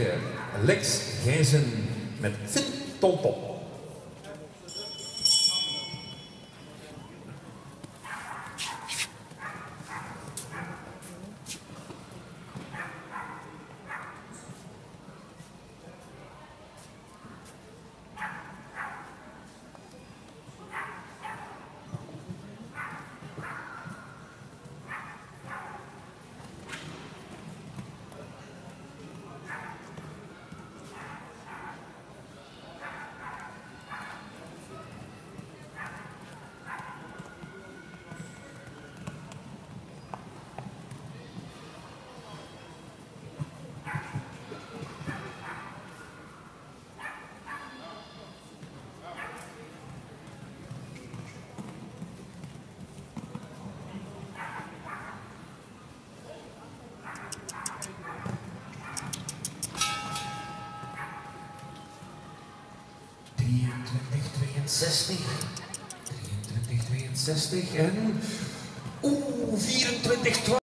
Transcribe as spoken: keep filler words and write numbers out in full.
krijgen Lex Gijzen met Fit Tom Tom. drieëntwintig, tweeënzestig, drieëntwintig, tweeënzestig en oeh, vierentwintig, twaalf.